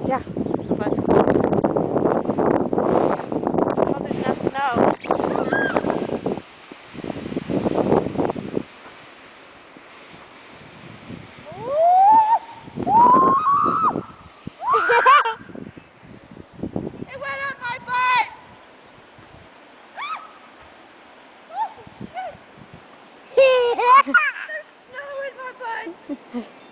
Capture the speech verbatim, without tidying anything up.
Yeah. But well, there's enough snow. It went on my butt! There's snow in my butt!